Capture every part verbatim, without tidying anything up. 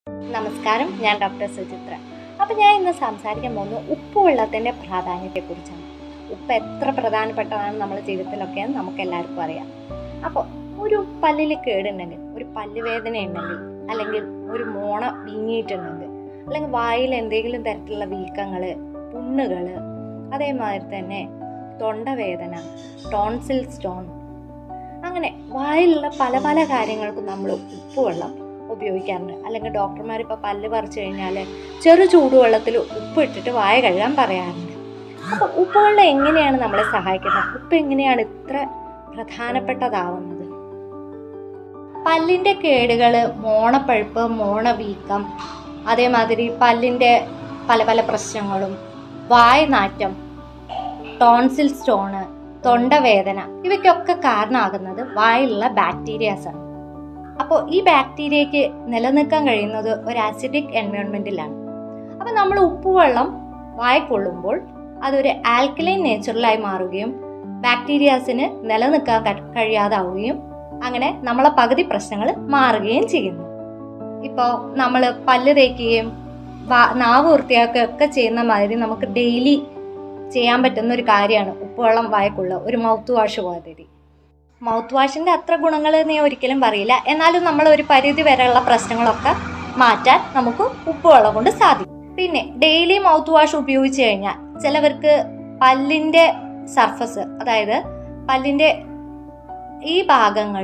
നമസ്കാരം, ഞാൻ ഡോക്ടർ സുചിത്ര. അപ്പോൾ ഞാൻ ഇന്ന് സംസാരിക്കാൻ പോകുന്നത് ഉപ്പുവെള്ളത്തിൻ്റെ പ്രാധാന്യത്തെക്കുറിച്ചാണ്. ഉപ്പ് എത്ര പ്രധാനപ്പെട്ടതാണ് നമ്മുടെ ജീവിതത്തിലൊക്കെ നമുക്ക് എല്ലാവർക്കും അറിയാം. അപ്പോൾ ഒരു പല്ലിൽ കേടുണ്ടെങ്കിൽ, ഒരു പല്ലുവേദന ഉണ്ടെങ്കിൽ, അല്ലെങ്കിൽ ഒരു മോണ വീങ്ങിയിട്ടുണ്ടെങ്കിൽ, അല്ലെങ്കിൽ വായിൽ എന്തെങ്കിലും തരത്തിലുള്ള വീക്കങ്ങൾ, പുണ്ണുകൾ, അതേമാതിരി തന്നെ തൊണ്ടവേദന, ടോൺസിൽ സ്റ്റോൺ, അങ്ങനെ വായിലുള്ള പല പല കാര്യങ്ങൾക്കും നമ്മൾ ഉപ്പുവെള്ളം ഉപയോഗിക്കാറുണ്ട്. അല്ലെങ്കിൽ ഡോക്ടർമാർ ഇപ്പോൾ പല്ല് പറിച്ചു കഴിഞ്ഞാൽ ചെറു ചൂടുവെള്ളത്തിൽ ഉപ്പ് ഇട്ടിട്ട് വായ കഴുകാൻ പറയാറുണ്ട്. അപ്പോൾ ഉപ്പുവെള്ളം എങ്ങനെയാണ് നമ്മളെ സഹായിക്കുന്നത്? ഉപ്പ് എങ്ങനെയാണ് ഇത്ര പ്രധാനപ്പെട്ടതാവുന്നത്? പല്ലിൻ്റെ കേടുകൾ, മോണപ്പഴുപ്പ്, മോണവീക്കം, അതേമാതിരി പല്ലിൻ്റെ പല പല പ്രശ്നങ്ങളും, വായനാറ്റം, ടോൺസിൽ സ്റ്റോണ്, തൊണ്ടവേദന, ഇവയ്ക്കൊക്കെ കാരണമാകുന്നത് വായിലുള്ള ബാക്ടീരിയാസാണ്. അപ്പോൾ ഈ ബാക്ടീരിയയ്ക്ക് നിലനിൽക്കാൻ കഴിയുന്നത് ഒരു ആസിഡിക് എൻവയോൺമെൻറ്റിലാണ്. അപ്പോൾ നമ്മൾ ഉപ്പുവെള്ളം വായക്കൊള്ളുമ്പോൾ അതൊരു ആൽക്കലൈൻ നേച്ചറിലായി മാറുകയും ബാക്ടീരിയാസിന് നിലനിൽക്കാൻ കഴിയാതാവുകയും അങ്ങനെ നമ്മളെ പകുതി പ്രശ്നങ്ങൾ മാറുകയും ചെയ്യുന്നു. ഇപ്പോൾ നമ്മൾ പല്ല് തേക്കുകയും നാവ് വൃത്തിയാക്കുകയും ഒക്കെ ചെയ്യുന്ന മാതിരി നമുക്ക് ഡെയിലി ചെയ്യാൻ പറ്റുന്ന ഒരു കാര്യമാണ് ഉപ്പുവെള്ളം വായക്കൊള്ളുക, ഒരു മൗത്ത് വാഷ് മാതിരി. മൗത്ത് വാഷിൻ്റെ അത്ര ഗുണങ്ങൾ ഞാൻ ഒരിക്കലും പറയില്ല, എന്നാലും നമ്മൾ ഒരു പരിധി വരെയുള്ള പ്രശ്നങ്ങളൊക്കെ മാറ്റാൻ നമുക്ക് ഉപ്പുവെള്ളം കൊണ്ട് സാധിക്കും. പിന്നെ ഡെയിലി മൗത്ത് വാഷ് ഉപയോഗിച്ച് കഴിഞ്ഞാൽ ചിലവർക്ക് പല്ലിൻ്റെ സർഫസ്, അതായത് പല്ലിൻ്റെ ഈ ഭാഗങ്ങൾ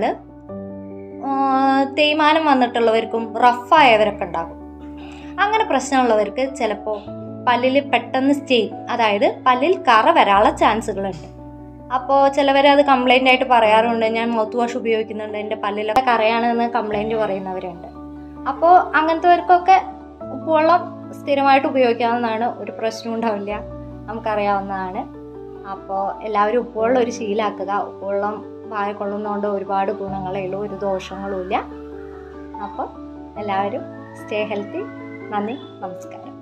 തേയ്മാനം വന്നിട്ടുള്ളവർക്കും റഫായവരൊക്കെ ഉണ്ടാകും. അങ്ങനെ പ്രശ്നമുള്ളവർക്ക് ചിലപ്പോൾ പല്ലിൽ പെട്ടെന്ന് സ്റ്റെയിൻ, അതായത് പല്ലിൽ കറ വരാനുള്ള ചാൻസുകളുണ്ട്. അപ്പോൾ ചിലവർ അത് കംപ്ലൈൻ്റ് ആയിട്ട് പറയാറുണ്ട്, ഞാൻ മൗത്ത് വാഷ് ഉപയോഗിക്കുന്നുണ്ട്, എൻ്റെ പല്ലിലൊക്കെ കറയാണെന്ന് കംപ്ലൈൻറ്റ് പറയുന്നവരുണ്ട്. അപ്പോൾ അങ്ങനത്തെവർക്കൊക്കെ ഉപ്പുവെള്ളം സ്ഥിരമായിട്ട് ഉപയോഗിക്കാവുന്നതാണ്, ഒരു പ്രശ്നം ഉണ്ടാവില്ല, നമുക്കറിയാവുന്നതാണ്. അപ്പോൾ എല്ലാവരും ഉപ്പുവെള്ളം ഒരു ശീലമാക്കുക. ഉപ്പുവെള്ളം വായ കൊള്ളുന്നതുകൊണ്ട് ഒരുപാട് ഗുണങ്ങളേ ഉള്ളൂ, ഒരു ദോഷങ്ങളും ഇല്ല. അപ്പോൾ എല്ലാവരും സ്റ്റേ ഹെൽത്തി. നന്ദി, നമസ്കാരം.